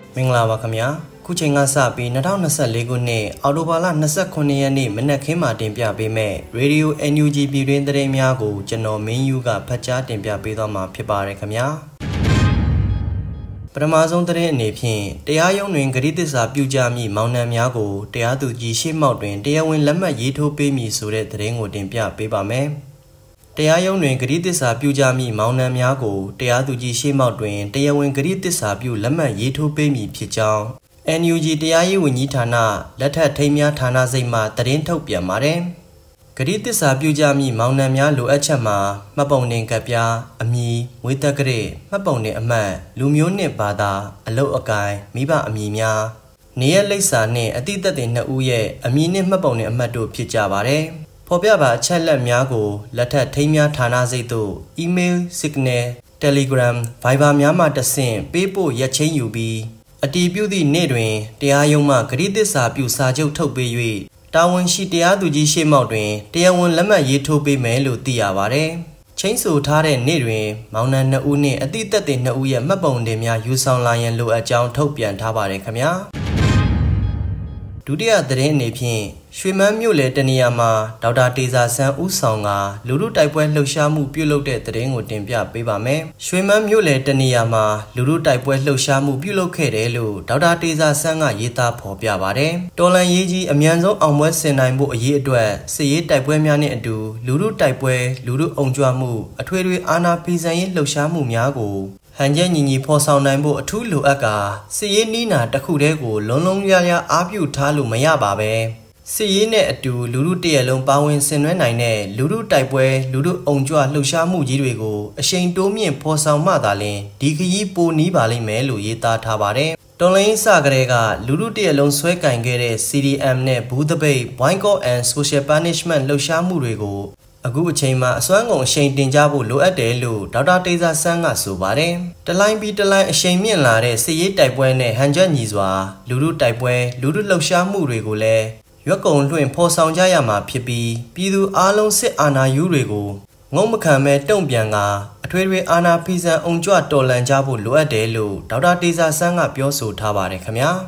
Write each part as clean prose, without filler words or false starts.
မင်္ဂလာပါခင်ဗျာခုချိန်ကစပြီး2024ခုနှစ်အောက်တိုဘာလ29ရက်နေ့မနက်ခင်းမှာတင်ပြပေးမယ့် Radio NUG ပြည်တွင်းသတင်းများကိုကျွန်တော်မင်းယူကဖတ်ကြားတင်ပြပေးသွားမှာဖြစ်ပါတယ်ခင်ဗျာပထမဆုံးသတင်းအနေဖြင့်တရားရုံးတွင်ဂရုသစ္စာပြုကြမည့်မောင်နှံများကိုတရားသူကြီးရှေ့မှောက်တွင်တရားဝင်လက်မှတ်ရေးထိုးပေးမည်ဆိုတဲ့သတင်းကိုတင်ပြပေးပါမယ်တရားရုံးတွင်ဂရုသစ္စာပြုကြမည့်မောင်နှံများကိုတရားသူကြီးရှေ့မှောက်တွင်တရားဝင်ဂရုသစ္စာပြုလက်မှတ်ရေးထိုးပေးမည်ဖြစ်ကြောင်း NUG တရားရေးဝန်ကြီးဌာနလက်ထက်ထိမ်းများဌာနစိတ်မှသတင်းထုတ်ပြန်ပါတယ်။ဂရုသစ္စာပြုကြမည့်မောင်နှံများလိုအပ်ချက်မှာမှတ်ပုံတင်ကဒ်ပြားအမည်မွေးသက်ဂရစ်မှတ်ပုံတင်အမှတ်လူမျိုးနှင့်ဘာသာအလုပ်အကိုင်မိဘအမည်များနေရလိပ်စာနှင့်အတိအသက်တွေနှစ်ဦးရဲ့အမည်နှင့်မှတ်ပုံတင်အမှတ်တို့ဖြစ်ကြပါတယ်။ဖော်ပြပါအချက်လက်များကိုလက်ထက်ထိမ်းများဌာနစိတ်သို့ email signal telegram viber များမှတဆင့်ပေးပို့ရက်ချင်းယူပြီးအတည်ပြုသည့်နေ့တွင်တရားရုံးမှဂရုသစ္စာပြုစာချုပ်ထုတ်ပေး၍တာဝန်ရှိတရားသူကြီးရှေ့မှောက်တွင်တရားဝင်လက်မှတ်ရေးထိုးပေးမယ်လို့သိရပါတယ်။ချိန်ဆိုထားတဲ့နေ့တွင်မောင်နှံ2ဦးနှင့်အတိအသက်တွေ2ဦးရဲ့မှတ်ပုံတင်များယူဆောင်လာရန်လိုအပ်ကြောင်းထုတ်ပြန်ထားပါတယ်ခင်ဗျာ။ဒုတိယသတင်းအနေဖြင့်ရွှေမန်းမြို့နယ်တနေရာမှာဒေါက်တာတေဇာဆန်းဦးဆောင်ကလူထုတိုက်ပွဲလှုပ်ရှားမှုပြုလုပ်တဲ့သတင်းကိုတင်ပြပေးပါမယ်။ရွှေမန်းမြို့နယ်တနေရာမှာလူထုတိုက်ပွဲလှုပ်ရှားမှုပြုလုပ်ခဲ့တယ်လို့ဒေါက်တာတေဇာဆန်းကရေးသားဖော်ပြပါတယ်။တော်လန်ရေးကြီးအမြန်ဆုံးအောင်ပွဲဆင်နိုင်ဖို့အရေးအတွက်စစ်ရေးတိုက်ပွဲများနဲ့အတူလူထုတိုက်ပွဲလူထုအုံကြွမှုအထွေထွေအာဏာဖီဆန်ရေးလှုပ်ရှားမှုများကိုဟန်ချက်ညီညီဖော်ဆောင်နိုင်ဖို့အထူးလိုအပ်ကာစစ်ရေးနီးနာတစ်ခုတည်းကိုလုံးလုံးလျားလျားအားပြုထားလို့မရပါပဲစစ်ရေးနဲ့အတူလူထုတရက်လုံးပါဝင်ဆင်နွှဲနိုင်တဲ့လူထုတိုက်ပွဲလူထုအုံကြွလှုပ်ရှားမှုကြီးတွေကိုအရှိန်တိုးမြင့်ဖော်ဆောင်မှသာလျှင်ဒီခရီးပိုနီးပါလိမ့်မယ်လို့ရေးသားထားပါတယ်တော်လိုင်းစကလေးကလူထုတရက်လုံးဆွဲကင်ခဲ့တဲ့ CDM နဲ့ဘူးသပိတ် boycott and social punishment လှုပ်ရှားမှုတွေကိုအခုအချိန်မှာအစွမ်းကုန်အရှိန်တင်ကြဖို့လိုအပ်တယ်လို့ဒေါက်တာတေဇာဆန်းကဆိုပါတယ်။တလိုင်းပြီးတလိုင်းအရှိန်မြင့်လာတဲ့စစ်ရေးတိုက်ပွဲနဲ့ဟန်ချက်ညီစွာလူထုတိုက်ပွဲလူထုလှုပ်ရှားမှုတွေကိုလည်းရွက်ကုံလွှင့်ဖော်ဆောင်ကြရမှာဖြစ်ပြီးပြည်သူအလုံးစစ်အာဏာယူတွေကိုငုံမခံမဲ့တုံ့ပြန်ကအထွေထွေအာဏာဖီဆန်အောင်ကြွတော်လှန်ကြဖို့လိုအပ်တယ်လို့ဒေါက်တာတေဇာဆန်းကပြောဆိုထားပါတယ်ခင်ဗျာ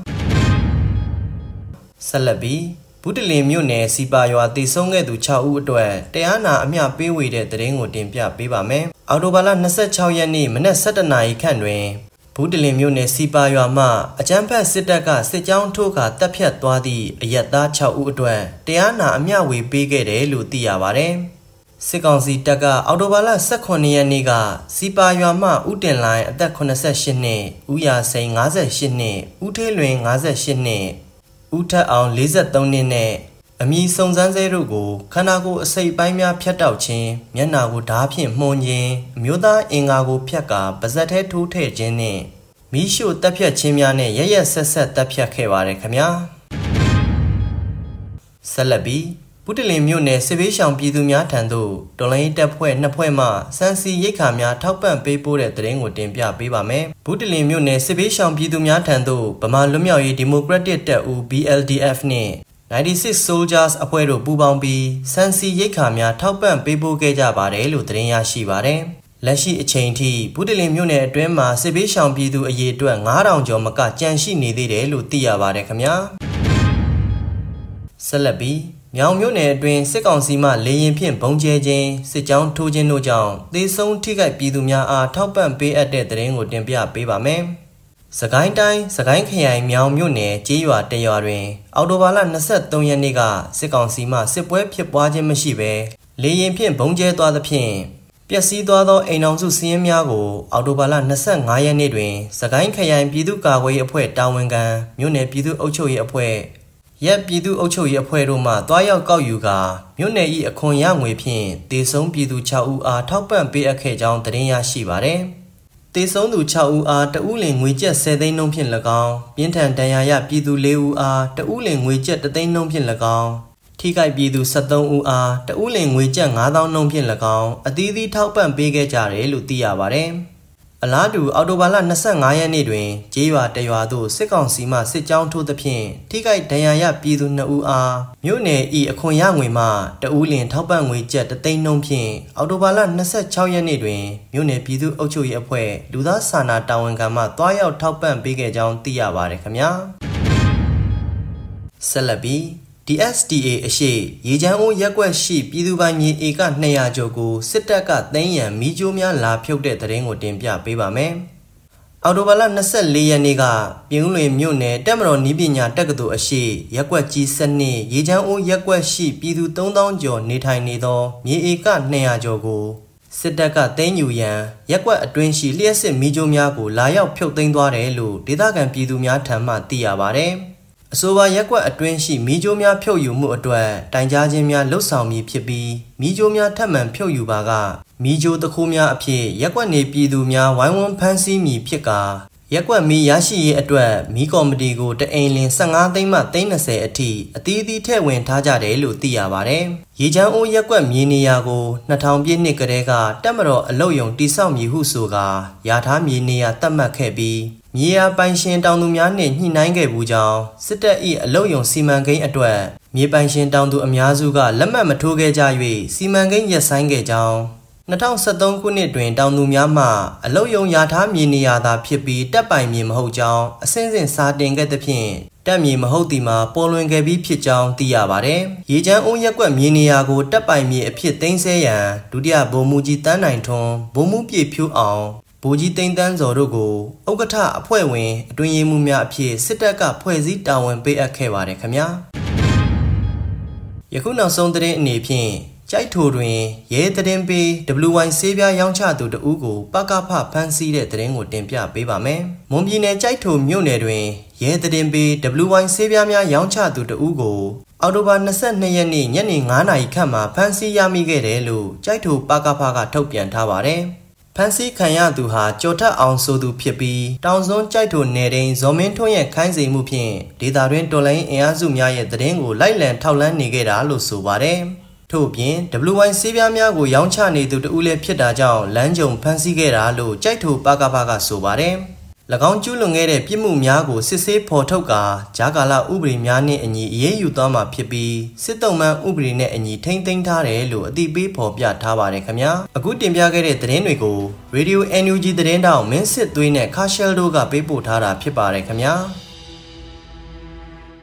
။ဆက်လက်ပြီးဘူးတလင်မြို့နယ်စီပါရွာတည်ဆုံးခဲ့သူ6ဦးအတွက်တရားနာအမျှပေးဝေတဲ့သတင်းကိုတင်ပြပေးပါမယ်။အောက်တိုဘာလ26ရက်နေ့မနက်7:00နာရီခန့်တွင်ဘူးတလင်မြို့နယ်စီပါရွာမှအကြမ်းဖက်စစ်တပ်ကစစ်ကြောင်းထိုးခါတပ်ဖြတ်သွားသည့်အရက်သား6ဦးအတွက်တရားနာအမျှဝေပေးခဲ့တယ်လို့သိရပါတယ်။စစ်ကောင်စီတပ်ကအောက်တိုဘာလ18ရက်နေ့ကစီပါရွာမှဦးတင်လိုင်းအသက်88နှစ်ဦးရာစိန်58နှစ်ဦးထေးလွင်58နှစ်ဦးထက်အောင်43နှစ်နဲ့အမည်စုံစမ်းဆဲတို့ကိုခန္ဓာကိုယ်အစိတ်ပိုင်းများဖြတ်တောက်ခြင်းမျက်နှာကိုဓားဖြင့်မှုန်ခြင်းအမျိုးသားအင်္ဂါကိုဖြတ်ကာပါဇက်ထဲထိုးထည့်ခြင်းနဲ့မီးရှို့တပ်ဖြတ်ခြင်းများနဲ့ရရက်ဆက်ဆက်တပ်ဖြတ်ခဲ့ပါတယ်ခင်ဗျာဆက်လက်ပြီးဘူးတလင်မြို့နယ်စစ်ဘေးရှောင်ပြည်သူများထံသို့တော်လိုင်းတပ်ဖွဲ့2ဖွဲ့မှစံစီရိတ်ခါများထောက်ပံ့ပေးပို့တဲ့သတင်းကိုတင်ပြပေးပါမယ်ဘူးတလင်မြို့နယ်စစ်ဘေးရှောင်ပြည်သူများထံသို့ဗမာလွတ်မြောက်ရေးဒီမိုကရက်တစ်တပ်ဦး BLDF နှင့်96 Soldiers အဖွဲ့တို့ပူးပေါင်းပြီးစံစီရိတ်ခါများထောက်ပံ့ပေးပို့ခဲ့ကြပါတယ်လို့သတင်းရရှိပါတယ်လက်ရှိအချိန်ထိဘူးတလင်မြို့နယ်အတွင်းမှာစစ်ဘေးရှောင်ပြည်သူအရေအတွက်9000ကျော်မကကြန့်ရှိနေသေးတယ်လို့သိရပါတယ်ခင်ဗျာဆက်လက်ပြီးမြောင်မြို့နယ်အတွင်းစစ်ကောင်စီမှလေရင်ဖြင့်ဘုံကျဲခြင်းစစ်ကြောင်းထိုးခြင်းတို့ကြောင့်သေဆုံးထိခိုက်ပြည်သူများအားထောက်ပံ့ပေးအပ်တဲ့သတင်းကိုတင်ပြပေးပါမယ်။စကိုင်းတိုင်းစကိုင်းခရိုင်မြောင်မြို့နယ်ကျေးရွာတရွာတွင်အောက်တိုဘာလ23ရက်နေ့ကစစ်ကောင်စီမှစစ်ပွဲဖြစ်ပွားခြင်းမရှိဘဲလေရင်ဖြင့်ဘုံကျဲသွားသဖြင့်ပျက်စီးသွားသောအိမ်အောင်စုစီးရင်များကိုအောက်တိုဘာလ25ရက်နေ့တွင်စကိုင်းခရိုင်ပြည်သူ့ကာကွယ်ရေးအဖွဲ့တာဝန်ခံမြို့နယ်ပြည်သူ့အုပ်ချုပ်ရေးအဖွဲ့ရပ်ပြည်သူ့အုပ်ချုပ်ရေးအဖွဲ့တို့မှတွားရောက်ကောက်ယူကာမြို့နယ်၏အခွန်ရငွေဖြင့်တေဆုံးပြည်သူ6ဦးအားထောက်ပံ့ပေးအပ်ခဲ့ကြောင်းသတင်းရရှိပါသည်။တေဆုံးသူ6ဦးအားတဦးလင်ငွေကျပ်10သိန်းနှုန်းဖြင့်၎င်းပြင်းထန်ဒဏ်ရာရပြည်သူ4ဦးအားတဦးလင်ငွေကျပ်3သိန်းနှုန်းဖြင့်၎င်းထိခိုက်ပြည်သူ73ဦးအားတဦးလင်ငွေကျပ်9000နှုန်းဖြင့်၎င်းအသီးသီးထောက်ပံ့ပေးခဲ့ကြတယ်လို့သိရပါသည်။အလားတူအော်တိုဘာလ25ရက်နေ့တွင်ကျေးရွာတရွာသို့စစ်ကောင်စီမှစစ်ကြောင်းထိုးသဖြင့်ထိခိုက်ဒဏ်ရာရပြည်သူ2ဦးအားမြို့နယ်၏အခွန်ရငွေမှတဦးလင်ထောက်ပံ့ငွေကျပ်3သိန်းနှုန်းဖြင့်အော်တိုဘာလ26ရက်နေ့တွင်မြို့နယ်ပြည်သူ့အုပ်ချုပ်ရေးအဖွဲ့လူသားစာနာတာဝန်ခံမှတွားရောက်ထောက်ပံ့ပေးခဲ့ကြောင်းသိရပါတယ်ခင်ဗျာဆက်လက်ပြီးDSTA အရှိရေချမ်းအိုးရက်ကွက်ရှိပြည်သူပိုင်မြေဧက200ကျော်ကိုစစ်တပ်ကသိမ်းရန်မီးကြိုးများလာဖြုတ်တဲ့သတင်းကိုတင်ပြပေးပါမယ်။အော်တိုဘာလ24ရက်နေ့ကပြည်ဦးလွင်မြို့နယ်တက်မတော်နီးပညာတက္ကသိုလ်အရှိရက်ကွက်ကြီးစနစ်ရေချမ်းအိုးရက်ကွက်ရှိပြည်သူ3000ကျော်နေထိုင်နေသောမြေဧက200ကျော်ကိုစစ်တပ်ကသိမ်းယူရန်ရက်ကွက်အတွင်းရှိလျှက်စစ်မီးကြိုးများကိုလာရောက်ဖြုတ်သိမ်းသွားတယ်လို့ဒေသခံပြည်သူများထံမှသိရပါတယ်။အဆိုပါရက်ကွက်အတွင်းရှိမီးကြိုးများဖြုတ်ယူမှုအတွက်တိုင်ကြားခြင်းများလှုပ်ဆောင်မည်ဖြစ်ပြီးမီးကြိုးများထပ်မံဖြုတ်ယူပါကမီးကြိုးတစ်ခုများအဖြစ်ရက်ကွက်နေပြည်သူများဝိုင်းဝန်းဖမ်းဆီးမည်ဖြစ်ကာရက်ကွက်မီးရရှိရေးအတွက်မီးကော်မတီကိုတအိမ်လင်15သိန်းမှ30အထိအသီးသီးထည့်ဝင်ထားကြတယ်လို့သိရပါတယ်။ရေချမ်းအိုးရက်ကွက်မြေနေရာကို2000ပြည့်နှစ်ကတည်းကတပ်မတော်အလုပ်ယုံတိစောက်မည်ဟုဆိုကာယာထားမြေနေရာသတ်မှတ်ခဲ့ပြီးမြေယာပိုင်ရှင်တောင်သူများနှင့်ညှိနှိုင်းခဲ့မှုကြောင့်စစ်တပ်၏အလုပ်ယုံစီမံကိန်းအတွက်မြေပိုင်ရှင်တောင်သူအများစုကလက်မှတ်မထိုးခဲ့ကြ၍စီမံကိန်းရပ်ဆိုင်းခဲ့ကြောင်း2013ခုနှစ်တွင်တောင်သူများမှအလုပ်ယုံယာထားမြေနေရာသာဖြစ်ပြီးတပ်ပိုင်မြေမဟုတ်ကြောင်းအစဉ်စဉ်စာတင်ခဲ့သဖြင့်တပ်မြေမဟုတ်သည်မှာပေါ်လွင်ခဲ့ပြီးဖြစ်ကြောင်းသိရပါတယ်။ရေချမ်းအိုးရက်ကွက်မြေနေရာကိုတပ်ပိုင်မြေအဖြစ်သိမ်းဆည်းရန်ဒုတိယဗိုလ်မှူးကြီးတန်းနိုင်ထွန်းဗိုလ်မှူးပြေဖြိုးအောင်ဗိုလ်ကြီးသိန်းတန်းစော်တို့ကိုဥက္ကဋ္ဌအဖွဲ့ဝင်အတွင်းရေးမှူးများအဖြစ်စစ်တပ်ကဖွဲ့စည်းတာဝန်ပေးအပ်ခဲ့ပါတယ်ခင်ဗျာယခုနောက်ဆုံးသတင်းအနေဖြင့်ကြိုက်ထိုတွင်ရဲသတင်းပေး WY ဆေးပြားရောင်းချသူတဦးကိုပကဖဖမ်းဆီးတဲ့သတင်းကိုတင်ပြပေးပါမယ်။မွန်ပြည်နယ်ကြိုက်ထိုမြို့နယ်တွင်ရဲသတင်းပေး WY ဆေးပြားများရောင်းချသူတဦးကိုအော်တိုဘာ22ရက်နေ့ညနေ9:00နာရီခန့်မှာဖမ်းဆီးရမိခဲ့တယ်လို့ကြိုက်ထိုပကဖကထုတ်ပြန်ထားပါတယ်။ဖမ်းဆီးခံရသူဟာကျော်ထက်အောင်ဆိုသူဖြစ်ပြီးတောင်စွန်းကြိုက်ထိုနယ်တိန်ဇော်မင်းထွန်းရဲ့ခိုင်းစေမှုဖြင့်ဒေသတွင်းတော်လိုင်းအင်အားစုများရဲ့သတင်းကိုလိုက်လံထောက်လှမ်းနေခဲ့တာလို့ဆိုပါတယ်။ထို့ပြင် WY ဆေးပြားများကိုရောင်းချနေသူတဦးလည်းဖြစ်တာကြောင့်လမ်းကြုံဖမ်းဆီးခဲ့တာလို့ကြိုက်ထိုပကဖကဆိုပါတယ်။၎င်းကျူးလွန်ခဲ့တဲ့ပြစ်မှုများကိုစစ်ဆေးဖော်ထုတ်ကာဂျာကာလာဥပဒေများနှင့်အညီအရေးယူသွားမှာဖြစ်ပြီးစစ်တုံးမှန်ဥပဒေနဲ့အညီထိန်းသိမ်းထားတယ်လို့အသိပေးဖော်ပြထားပါတယ်ခင်ဗျာအခုတင်ပြခဲ့တဲ့သတင်းတွေကို Radio NUG သတင်းတောက်မင်းစစ်သွေးနဲ့ခါရှယ်တို့ကပေးပို့ထားတာဖြစ်ပါတယ်ခင်ဗျာ